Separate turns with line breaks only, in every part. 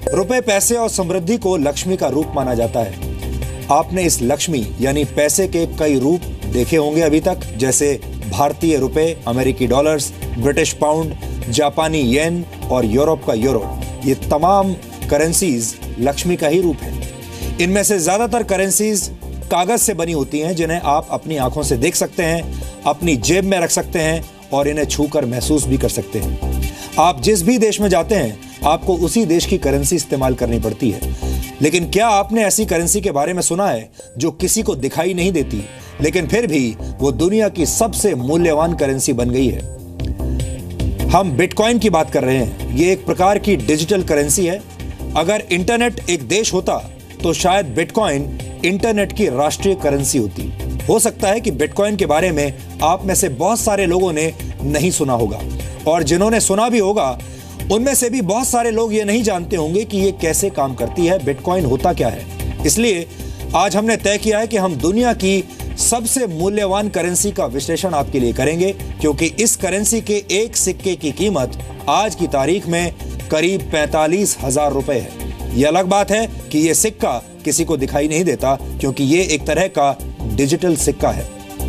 रुपए, पैसे और समृद्धि को लक्ष्मी का रूप माना जाता है। आपने इस लक्ष्मी यानी पैसे के कई रूप देखे होंगे अभी तक, जैसे भारतीय रुपए, अमेरिकी डॉलर्स, ब्रिटिश पाउंड, जापानी येन और यूरोप का यूरो। ये तमाम करेंसीज लक्ष्मी का ही रूप है। इनमें से ज्यादातर करेंसीज कागज से बनी होती हैं, जिन्हें आप अपनी आंखों से देख सकते हैं, अपनी जेब में रख सकते हैं और इन्हें छूकर महसूस भी कर सकते हैं। आप जिस भी देश में जाते हैं, आपको उसी देश की करेंसी इस्तेमाल करनी पड़ती है। लेकिन क्या आपने ऐसी करेंसी के बारे में सुना है जो किसी को दिखाई नहीं देती, लेकिन फिर भी वो दुनिया की सबसे मूल्यवान करेंसी बन गई है? हम बिटकॉइन की बात कर रहे हैं। ये एक प्रकार की डिजिटल करेंसी है। अगर इंटरनेट एक देश होता तो शायद बिटकॉइन इंटरनेट की राष्ट्रीय करेंसी होती। हो सकता है कि बिटकॉइन के बारे में आप में से बहुत सारे लोगों ने नहीं सुना होगा, और जिन्होंने सुना भी होगा उनमें से भी बहुत सारे लोग ये नहीं जानते होंगे कि ये कैसे काम करती है, बिटकॉइन होता क्या है। इसलिए आज हमने तय किया है कि हम दुनिया की सबसे मूल्यवान करेंसी का विश्लेषण आपके लिए करेंगे, क्योंकि इस करेंसी के एक सिक्के की कीमत आज की तारीख में करीब 45,000 रुपए है। यह अलग बात है कि यह सिक्का किसी को दिखाई नहीं देता, क्योंकि यह एक तरह का डिजिटल सिक्का है।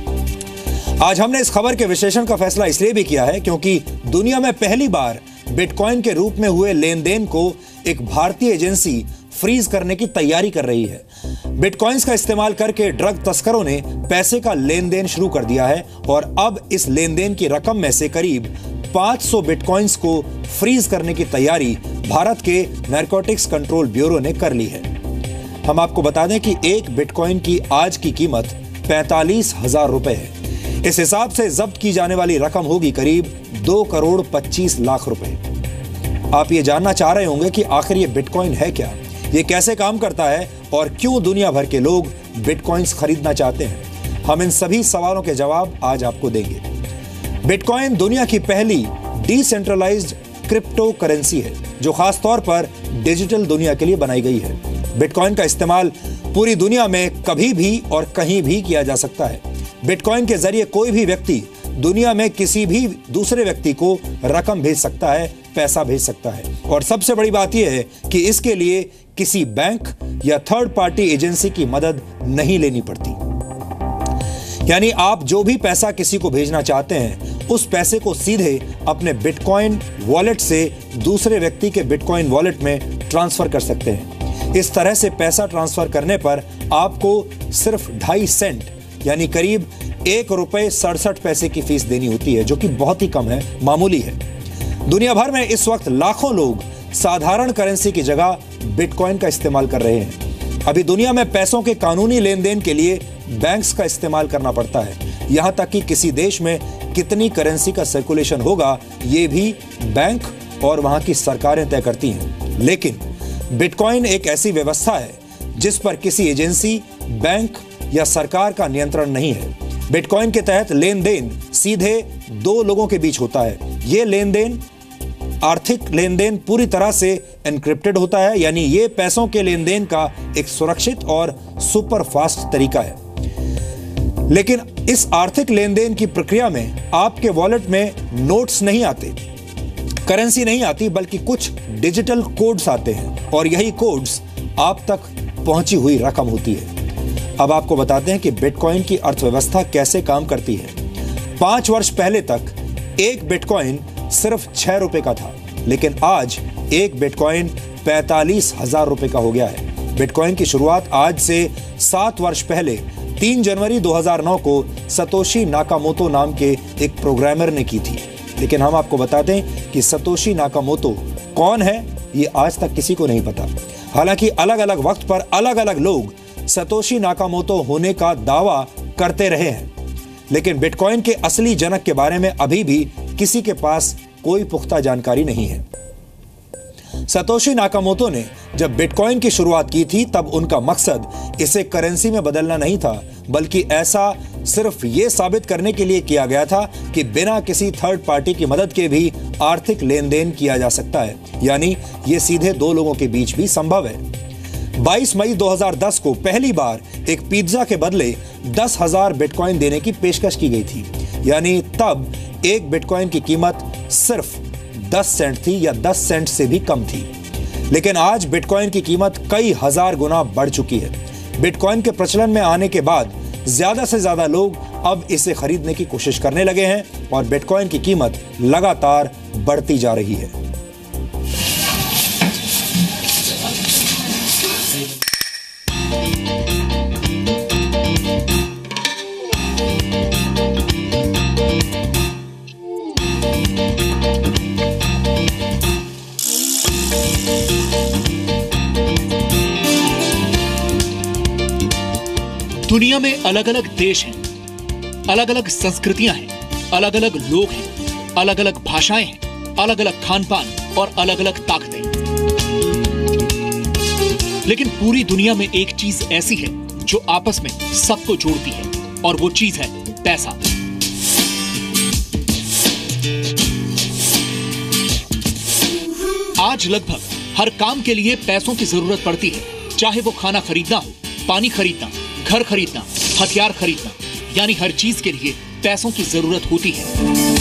आज हमने इस खबर के विश्लेषण का फैसला इसलिए भी किया है क्योंकि दुनिया में पहली बार बिटकॉइन के रूप में हुए लेन देन को एक भारतीय एजेंसी फ्रीज करने की तैयारी कर रही है। बिटकॉइंस का इस्तेमाल करके ड्रग तस्करों ने पैसे का लेन देन शुरू कर दिया है, और अब इस लेन देन की रकम में से करीब 500 बिटकॉइंस को फ्रीज करने की तैयारी भारत के नारकोटिक्स कंट्रोल ब्यूरो ने कर ली है। हम आपको बता दें कि एक बिटकॉइन की आज की कीमत 45,000 रुपए है। इस हिसाब से जब्त की जाने वाली रकम होगी करीब 2 करोड़ 25 लाख रुपए। आप ये जानना चाह रहे होंगे कि आखिर ये बिटकॉइन है क्या, ये कैसे काम करता है और क्यों दुनिया भर के लोग बिटकॉइंस खरीदना चाहते हैं। हम इन सभी सवालों के जवाब आज आपको देंगे। बिटकॉइन दुनिया की पहली डिसेंट्रलाइज्ड क्रिप्टो करेंसी है, जो खास तौर पर डिजिटल दुनिया के लिए बनाई गई है। बिटकॉइन का इस्तेमाल पूरी दुनिया में कभी भी और कहीं भी किया जा सकता है। बिटकॉइन के जरिए कोई भी व्यक्ति दुनिया में किसी भी दूसरे व्यक्ति को रकम भेज सकता है, पैसा भेज सकता है, और सबसे बड़ी बात यह है कि इसके लिए किसी बैंक या थर्ड पार्टी एजेंसी की मदद नहीं लेनी पड़ती। यानी आप जो भी पैसा किसी को भेजना चाहते हैं, उस पैसे को सीधे अपने बिटकॉइन वॉलेट से दूसरे व्यक्ति के बिटकॉइन वॉलेट में ट्रांसफर कर सकते हैं। इस तरह से पैसा ट्रांसफर करने पर आपको सिर्फ 2.5 सेंट यानी करीब 1 रुपए 67 पैसे की फीस देनी होती है, जो कि बहुत ही कम है, मामूली है। दुनिया भर में इस वक्त लाखों लोग साधारण करेंसी की जगह बिटकॉइन का इस्तेमाल कर रहे हैं। अभी दुनिया में पैसों के कानूनी लेन देन के लिए बैंक्स का इस्तेमाल करना पड़ता है। यहां तक कि किसी देश में कितनी करेंसी का सर्कुलेशन होगा, ये भी बैंक और वहां की सरकारें तय करती हैं। लेकिन बिटकॉइन एक ऐसी व्यवस्था है जिस पर किसी एजेंसी, बैंक या सरकार का नियंत्रण नहीं है। बिटकॉइन के तहत लेन देन सीधे 2 लोगों के बीच होता है। ये लेन देन, आर्थिक लेन देन, पूरी तरह से एनक्रिप्टेड होता है, यानी ये पैसों के लेन देन का एक सुरक्षित और सुपर फास्ट तरीका है। लेकिन इस आर्थिक लेन देन की प्रक्रिया में आपके वॉलेट में नोट्स नहीं आते, करेंसी नहीं आती, बल्कि कुछ डिजिटल कोड्स आते हैं, और यही कोड्स आप तक पहुंची हुई रकम होती है। अब आपको बताते हैं कि बिटकॉइन की अर्थव्यवस्था कैसे काम करती है। 5 वर्ष पहले तक एक बिटकॉइन सिर्फ 6 रुपए का था, लेकिन आज एक बिटकॉइन 45,000 रुपए का हो गया है। बिटकॉइन की शुरुआत आज से 7 वर्ष पहले 3 जनवरी 2009 को सतोशी नाकामोतो नाम के एक प्रोग्रामर ने की थी। लेकिन हम आपको बता दें कि सतोशी नाकामोतो कौन है, ये आज तक किसी को नहीं पता। हालांकि अलग अलग वक्त पर अलग अलग लोग सतोशी नाकामोतो होने का दावा करते रहे हैं, लेकिन बिटकॉइन के असली जनक के बारे में अभी भी किसी के पास कोई पुख्ता जानकारी नहीं है। सतोशी नाकामोतो ने जब बिटकॉइन की शुरुआत की थी, तब उनका मकसद इसे करेंसी में बदलना नहीं था, बल्कि ऐसा सिर्फ ये साबित करने के लिए किया गया था कि बिना किसी थर्ड पार्टी की मदद के भी आर्थिक लेन देन किया जा सकता है, यानी ये सीधे 2 लोगों के बीच भी संभव है। 22 मई 2010 को पहली बार एक पिज्जा के बदले 10,000 बिटकॉइन देने की पेशकश की गई थी, यानी तब एक बिटकॉइन की कीमत सिर्फ 10 सेंट थी, या 10 सेंट से भी कम थी। लेकिन आज बिटकॉइन की कीमत कई हजार गुना बढ़ चुकी है। बिटकॉइन के प्रचलन में आने के बाद ज्यादा से ज्यादा लोग अब इसे खरीदने की कोशिश करने लगे हैं और बिटकॉइन की कीमत लगातार बढ़ती जा रही है।
दुनिया में अलग अलग देश हैं, अलग अलग संस्कृतियां हैं, अलग अलग लोग हैं, अलग अलग भाषाएं हैं, अलग अलग खान पान और अलग अलग ताकतें। लेकिन पूरी दुनिया में एक चीज ऐसी है जो आपस में सबको जोड़ती है और वो चीज है पैसा। आज लगभग हर काम के लिए पैसों की जरूरत पड़ती है, चाहे वो खाना खरीदना हो, पानी खरीदना, घर खरीदना, हथियार खरीदना, यानी हर चीज के लिए पैसों की जरूरत होती है।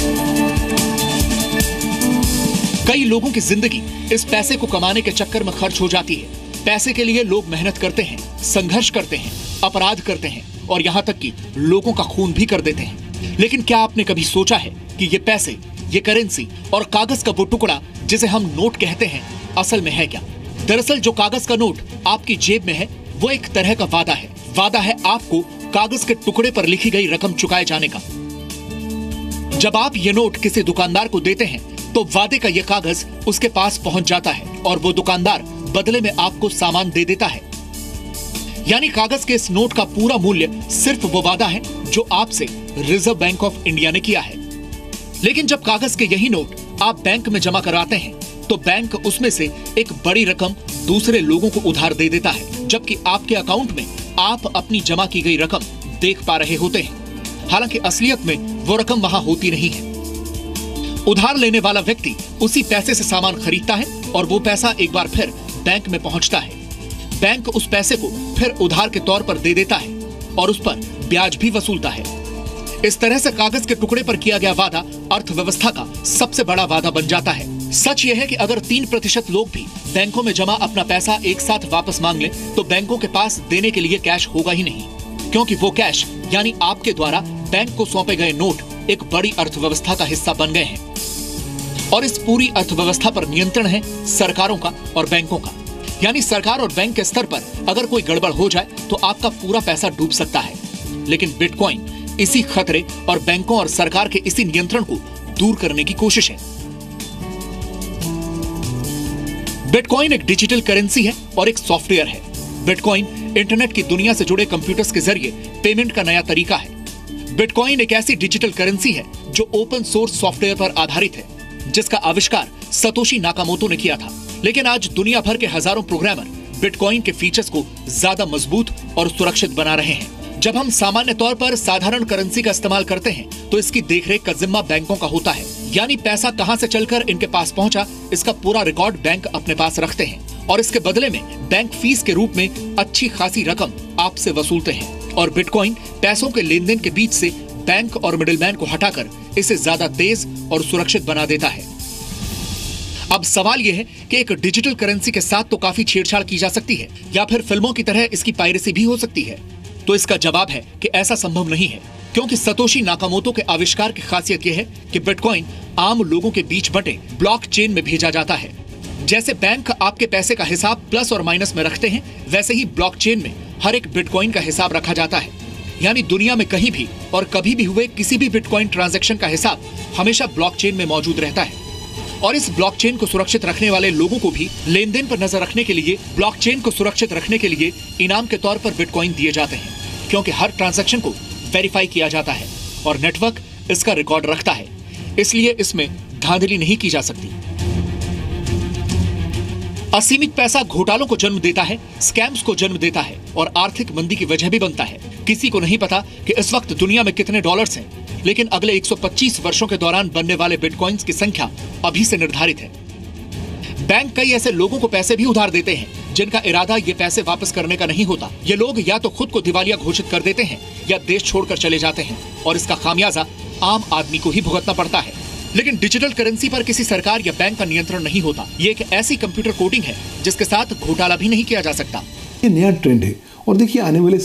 कई लोगों की जिंदगी इस पैसे को कमाने के चक्कर में खर्च हो जाती है। पैसे के लिए लोग मेहनत करते हैं, संघर्ष करते हैं, अपराध करते हैं और यहाँ तक कि लोगों का खून भी कर देते हैं। लेकिन क्या आपने कभी सोचा है कि ये पैसे, ये करेंसी और कागज का वो टुकड़ा जिसे हम नोट कहते हैं, असल में है क्या? दरअसल जो कागज का नोट आपकी जेब में है वो एक तरह का वादा है। वादा है आपको कागज के टुकड़े पर लिखी गई रकम चुकाए जाने का। जब आप ये नोट किसी दुकानदार को देते हैं तो वादे का ये कागज उसके पास पहुंच जाता है और वो दुकानदार बदले में आपको सामान दे देता है। यानी कागज के इस नोट का पूरा मूल्य सिर्फ वो वादा है जो आपसे रिजर्व बैंक ऑफ इंडिया ने किया है। लेकिन जब कागज के यही नोट आप बैंक में जमा कराते हैं तो बैंक उसमें से एक बड़ी रकम दूसरे लोगों को उधार दे देता है, जबकि आपके अकाउंट में आप अपनी जमा की गई रकम देख पा रहे होते हैं। हालांकि असलियत में वो रकम वहां होती नहीं है। उधार लेने वाला व्यक्ति उसी पैसे से सामान खरीदता है और वो पैसा एक बार फिर बैंक में पहुंचता है। बैंक उस पैसे को फिर उधार के तौर पर दे देता है और उस पर ब्याज भी वसूलता है। इस तरह से कागज के टुकड़े पर किया गया वादा अर्थव्यवस्था का सबसे बड़ा वादा बन जाता है। सच यह है कि अगर 3% लोग भी बैंकों में जमा अपना पैसा एक साथ वापस मांग लें तो बैंकों के पास देने के लिए कैश होगा ही नहीं, क्योंकि वो कैश यानी आपके द्वारा बैंक को सौंपे गए नोट एक बड़ी अर्थव्यवस्था का हिस्सा बन गए हैं। और इस पूरी अर्थव्यवस्था पर नियंत्रण है सरकारों का और बैंकों का। यानी सरकार और बैंक के स्तर पर अगर कोई गड़बड़ हो जाए तो आपका पूरा पैसा डूब सकता है। लेकिन बिटकॉइन इसी खतरे और बैंकों और सरकार के इसी नियंत्रण को दूर करने की कोशिश है। बिटकॉइन एक डिजिटल करेंसी है और एक सॉफ्टवेयर है। बिटकॉइन इंटरनेट की दुनिया से जुड़े कंप्यूटर्स के जरिए पेमेंट का नया तरीका है। बिटकॉइन एक ऐसी डिजिटल करेंसी है जो ओपन सोर्स सॉफ्टवेयर पर आधारित है, जिसका आविष्कार सतोशी नाकामोटो ने किया था। लेकिन आज दुनिया भर के हजारों प्रोग्रामर बिटकॉइन के फीचर्स को ज्यादा मजबूत और सुरक्षित बना रहे हैं। जब हम सामान्य तौर पर साधारण करेंसी का इस्तेमाल करते हैं तो इसकी देखरेख का जिम्मा बैंकों का होता है। यानी पैसा कहां से चलकर इनके पास पहुंचा, इसका पूरा रिकॉर्ड बैंक अपने पास रखते हैं और इसके बदले में बैंक फीस के रूप में अच्छी खासी रकम आपसे वसूलते हैं। और बिटकॉइन पैसों के लेन देन के बीच से बैंक और मिडिलमैन को हटाकर इसे ज्यादा तेज और सुरक्षित बना देता है। अब सवाल यह है कि एक डिजिटल करेंसी के साथ तो काफी छेड़छाड़ की जा सकती है या फिर फिल्मों की तरह इसकी पायरेसी भी हो सकती है। तो इसका जवाब है कि ऐसा संभव नहीं है, क्योंकि सतोशी नाकामोटो के आविष्कार की खासियत यह है कि बिटकॉइन आम लोगों के बीच बंटे ब्लॉकचेन में भेजा जाता है। जैसे बैंक आपके पैसे का हिसाब प्लस और माइनस में रखते हैं, वैसे ही ब्लॉकचेन में हर एक बिटकॉइन का हिसाब रखा जाता है। यानी दुनिया में कहीं भी और कभी भी हुए किसी भी बिटकॉइन ट्रांजैक्शन का हिसाब हमेशा ब्लॉकचेन में मौजूद रहता है। और इस ब्लॉकचेन को सुरक्षित रखने वाले लोगों को भी लेन देन पर नजर रखने के लिए, ब्लॉकचेन को सुरक्षित रखने के लिए इनाम के तौर पर बिटकॉइन दिए जाते हैं, क्योंकि हर ट्रांजैक्शन को वेरीफाई किया जाता है और नेटवर्क इसका रिकॉर्ड रखता है। इसलिए इसमें धांधली नहीं की जा सकती। असीमित पैसा घोटालों को जन्म देता है, स्कैम्स को जन्म देता है और आर्थिक मंदी की वजह भी बनता है। किसी को नहीं पता कि इस वक्त दुनिया में कितने डॉलर्स हैं, लेकिन अगले 125 वर्षों के दौरान बनने वाले बिटकॉइंस की संख्या अभी से निर्धारित है। बैंक कई ऐसे लोगों को पैसे भी उधार देते हैं जिनका इरादा ये पैसे वापस करने का नहीं होता। ये लोग या तो खुद को दिवालिया घोषित कर देते हैं या देश छोड़कर चले जाते हैं और इसका खामियाजा आम आदमी को ही भुगतना पड़ता है। लेकिन डिजिटल करेंसी पर किसी सरकार या बैंक का नियंत्रण नहीं होता। ये एक ऐसी कंप्यूटर कोडिंग है जिसके साथ घोटाला भी नहीं किया जा सकता।
ये नया ट्रेंड है और देखिए आने वाले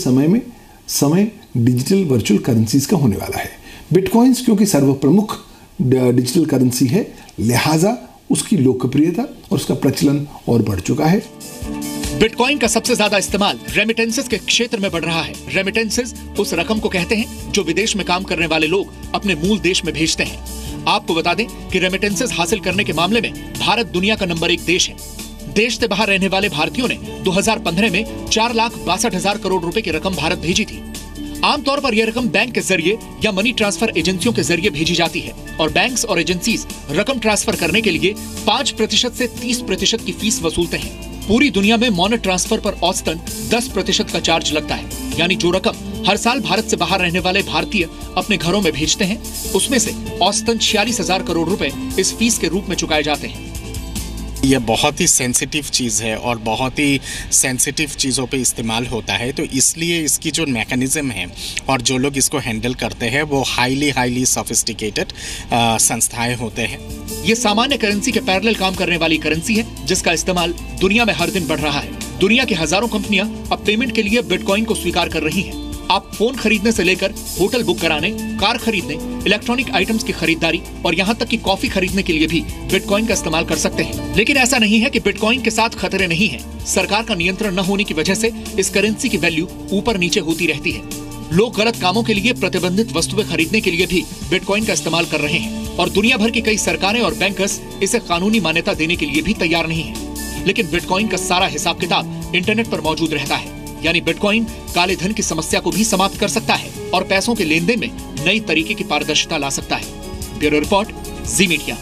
समय डिजिटल वर्चुअल करेंसीज का होने वाला है। बिटकॉइंस क्योंकि सर्वप्रमुख डिजिटल करेंसी है, लिहाजा उसकी लोकप्रियता और उसका प्रचलन और बढ़ चुका है।
बिटकॉइन का सबसे ज्यादा इस्तेमाल रेमिटेंसेस के क्षेत्र में बढ़ रहा है। रेमिटेंसेस उस रकम को कहते हैं जो विदेश में काम करने वाले लोग अपने मूल देश में भेजते हैं। आपको बता दें कि रेमिटेंसेस हासिल करने के मामले में भारत दुनिया का नंबर 1 देश है। देश से बाहर रहने वाले भारतीयों ने 2015 में 4,62,000 करोड़ रुपए की रकम भारत भेजी थी। आमतौर पर यह रकम बैंक के जरिए या मनी ट्रांसफर एजेंसियों के जरिए भेजी जाती है और बैंक्स और एजेंसीज रकम ट्रांसफर करने के लिए 5% से 30% की फीस वसूलते हैं। पूरी दुनिया में मनी ट्रांसफर पर औसतन 10% का चार्ज लगता है, यानी जो रकम हर साल भारत से बाहर रहने वाले भारतीय अपने घरों में भेजते हैं, उसमें से औसतन 46,000 करोड़ रुपए इस फीस के रूप में चुकाए जाते हैं।
यह बहुत ही सेंसिटिव चीज़ है और बहुत ही सेंसिटिव चीज़ों पे इस्तेमाल होता है, तो इसलिए इसकी जो मैकेनिज्म है और जो लोग इसको हैंडल करते हैं वो हाईली सोफिस्टिकेटेड संस्थाएं होते हैं।
ये सामान्य करेंसी के पैरेलल काम करने वाली करेंसी है जिसका इस्तेमाल दुनिया में हर दिन बढ़ रहा है। दुनिया की हजारों कंपनियां अब पेमेंट के लिए बिटकॉइन को स्वीकार कर रही हैं। आप फोन खरीदने से लेकर होटल बुक कराने, कार खरीदने, इलेक्ट्रॉनिक आइटम्स की खरीदारी और यहाँ तक कि कॉफी खरीदने के लिए भी बिटकॉइन का इस्तेमाल कर सकते हैं। लेकिन ऐसा नहीं है कि बिटकॉइन के साथ खतरे नहीं हैं। सरकार का नियंत्रण न होने की वजह से इस करेंसी की वैल्यू ऊपर नीचे होती रहती है। लोग गलत कामों के लिए प्रतिबंधित वस्तुएं खरीदने के लिए भी बिटकॉइन का इस्तेमाल कर रहे हैं और दुनिया भर की कई सरकारें और बैंकर्स इसे कानूनी मान्यता देने के लिए भी तैयार नहीं है। लेकिन बिटकॉइन का सारा हिसाब किताब इंटरनेट पर मौजूद रहता है, यानी बिटकॉइन काले धन की समस्या को भी समाप्त कर सकता है और पैसों के लेन देन में नई तरीके की पारदर्शिता ला सकता है। Bureau report, Zee media.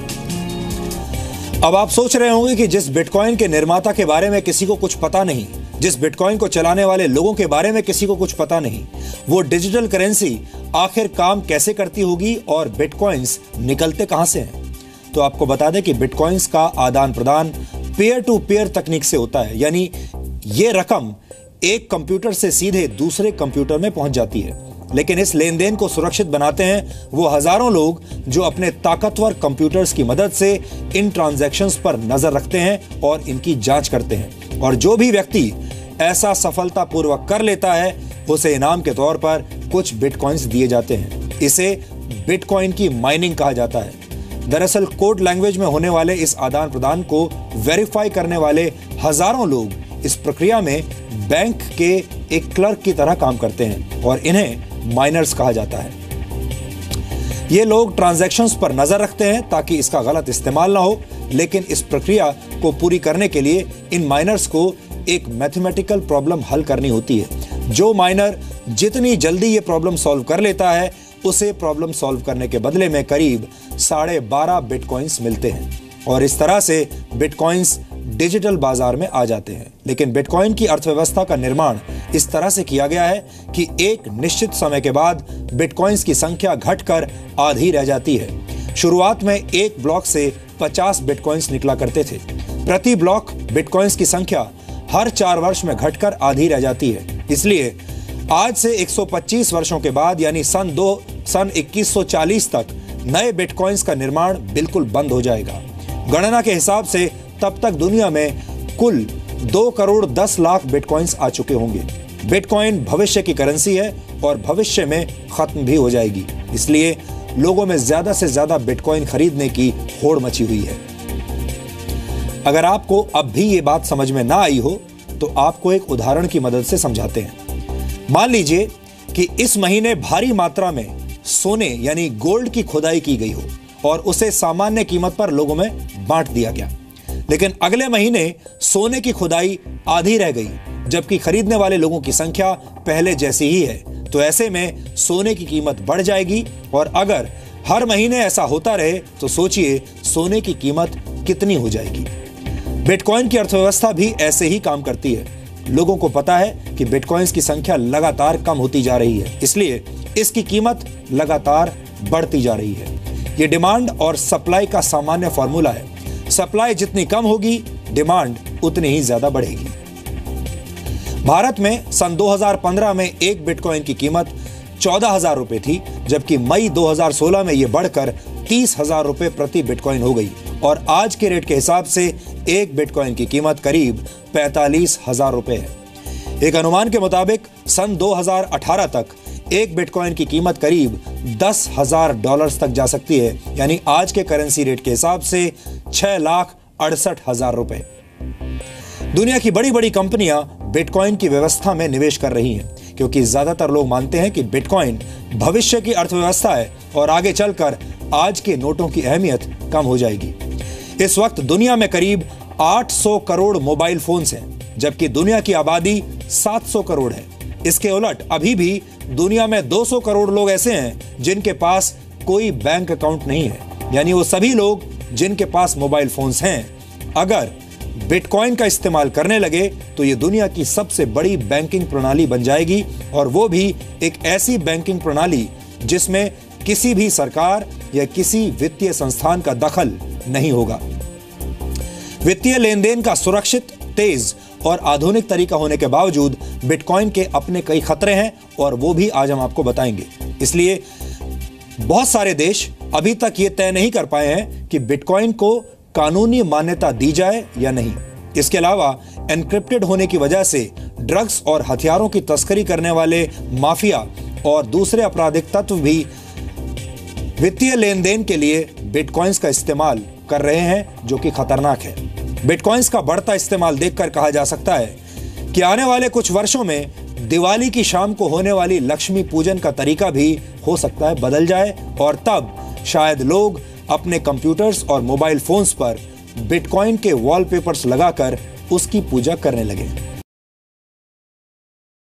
अब आप सोच रहे होंगे कि जिस बिटकॉइन के निर्माता के बारे में किसी को कुछ पता नहीं, जिस बिटकॉइन को चलाने वाले लोगों के बारे में किसी को कुछ पता नहीं, वो डिजिटल करेंसी आखिर काम कैसे करती होगी और बिटकॉइंस निकलते कहां से हैं। तो आपको बता दें कि बिटकॉइंस का आदान प्रदान पेयर टू पेयर तकनीक से होता है, यानी ये रकम एक कंप्यूटर से सीधे दूसरे कंप्यूटर में पहुंच जाती है। लेकिन इस लेन देन को सुरक्षित बनाते हैं वो हजारों लोग जो अपने ताकतवर कंप्यूटर्स की मदद से इन ट्रांजैक्शंस पर नजर रखते हैं और इनकी जांच करते हैं। और जो भी व्यक्ति ऐसा सफलतापूर्वक कर लेता है उसे इनाम के तौर पर कुछ बिटकॉइंस दिए जाते हैं। इसे बिटकॉइन की माइनिंग कहा जाता है। दरअसल कोड लैंग्वेज में होने वाले इस आदान प्रदान को वेरीफाई करने वाले हजारों लोग इस प्रक्रिया में बैंक के एक क्लर्क की तरह काम करते हैं और इन्हें माइनर्स कहा जाता है। ये लोग ट्रांजैक्शंस पर नजर रखते हैं ताकि इसका गलत इस्तेमाल ना हो, लेकिन इस प्रक्रिया को पूरी करने के लिए इन माइनर्स को एक मैथमेटिकल प्रॉब्लम हल करनी होती है। जो माइनर जितनी जल्दी ये प्रॉब्लम सॉल्व कर लेता है उसे प्रॉब्लम सॉल्व करने के बदले में करीब 12.5 बिटकॉइंस मिलते हैं और इस तरह से बिटकॉइंस डिजिटल बाजार में आ जाते हैं। लेकिन बिटकॉइन की अर्थव्यवस्था का निर्माण इस तरह से किया गया है कि एक निश्चित समय के बाद बिटकॉइंस की संख्या घटकर आधी रह जाती है। शुरुआत में एक ब्लॉक से 50 बिटकॉइंस निकला करते थे। प्रति ब्लॉक बिटकॉइंस की संख्या हर 4 वर्ष में घटकर आधी रह जाती है। इसलिए आज से 125 वर्षों के बाद यानी सन 2140 तक नए बिटकॉइंस का निर्माण बिल्कुल बंद हो जाएगा। गणना के हिसाब से तब तक दुनिया में कुल 2 करोड़ 10 लाख बिटकॉइंस आ चुके होंगे। बिटकॉइन भविष्य की करेंसी है और भविष्य में खत्म भी हो जाएगी। इसलिए लोगों में ज्यादा से ज्यादा बिटकॉइन खरीदने की होड़ मची हुई है। अगर आपको अब भी ये बात समझ में ना आई हो तो आपको एक उदाहरण की मदद से समझाते हैं। मान लीजिए कि इस महीने भारी मात्रा में सोने यानी गोल्ड की खुदाई की गई हो और उसे सामान्य कीमत पर लोगों में बांट दिया गया। लेकिन अगले महीने सोने की खुदाई आधी रह गई जबकि खरीदने वाले लोगों की संख्या पहले जैसी ही है। तो ऐसे में सोने की कीमत बढ़ जाएगी और अगर हर महीने ऐसा होता रहे तो सोचिए सोने की कीमत कितनी हो जाएगी। बिटकॉइन की अर्थव्यवस्था भी ऐसे ही काम करती है। लोगों को पता है कि बिटकॉइंस की संख्या लगातार कम होती जा रही है, इसलिए इसकी कीमत लगातार बढ़ती जा रही है। यह डिमांड और सप्लाई का सामान्य फॉर्मूला है। सप्लाई जितनी कम होगी डिमांड उतनी ही ज्यादा बढ़ेगी। भारत में सन 2015 में एक बिटकॉइन की कीमत 14,000 रुपए थी, जबकि मई 2016 में यह बढ़कर 30,000 रुपए प्रति बिटकॉइन हो गई और आज के रेट के हिसाब से एक बिटकॉइन की कीमत करीब 45,000 रुपए है। एक अनुमान के मुताबिक सन 2018 तक एक बिटकॉइन की कीमत करीब $10,000 तक जा सकती है, यानी आज के करेंसी रेट के हिसाब से 6,68,000 रुपए। दुनिया की बड़ी बड़ी कंपनियां बिटकॉइन की व्यवस्था में निवेश कर रही हैं, क्योंकि ज्यादातर लोग मानते हैं कि बिटकॉइन भविष्य की अर्थव्यवस्था है और आगे चलकर आज के नोटों की अहमियत कम हो जाएगी। इस वक्त दुनिया में करीब 800 करोड़ मोबाइल फोन्स हैं, जबकि दुनिया की आबादी 700 करोड़ है। इसके उलट अभी भी दुनिया में 200 करोड़ लोग ऐसे हैं जिनके पास कोई बैंक अकाउंट नहीं है, यानी वो सभी लोग जिनके पास मोबाइल फोन्स हैं अगर बिटकॉइन का इस्तेमाल करने लगे तो ये दुनिया की सबसे बड़ी बैंकिंग प्रणाली बन जाएगी, और वो भी एक ऐसी बैंकिंग प्रणाली जिसमें किसी भी सरकार या किसी वित्तीय संस्थान का दखल नहीं होगा। वित्तीय लेन देन का सुरक्षित, तेज और आधुनिक तरीका होने के बावजूद बिटकॉइन के अपने कई खतरे हैं और वो भी आज हम आपको बताएंगे। इसलिए बहुत सारे देश अभी तक ये तय नहीं कर पाए हैं कि बिटकॉइन को कानूनी मान्यता दी जाए या नहीं। इसके अलावा एन्क्रिप्टेड होने की वजह से ड्रग्स और हथियारों की तस्करी करने वाले माफिया और दूसरे आपराधिक तत्व भी वित्तीय लेन देन के लिए बिटकॉइंस का इस्तेमाल कर रहे हैं, जो कि खतरनाक है। बिटकॉइंस का बढ़ता इस्तेमाल देखकर कहा जा सकता है कि आने वाले कुछ वर्षों में दिवाली की शाम को होने वाली लक्ष्मी पूजन का तरीका भी हो सकता है बदल जाए, और तब शायद लोग अपने कंप्यूटर्स और मोबाइल फोन्स पर बिटकॉइन के वॉलपेपर्स लगाकर उसकी पूजा करने लगे।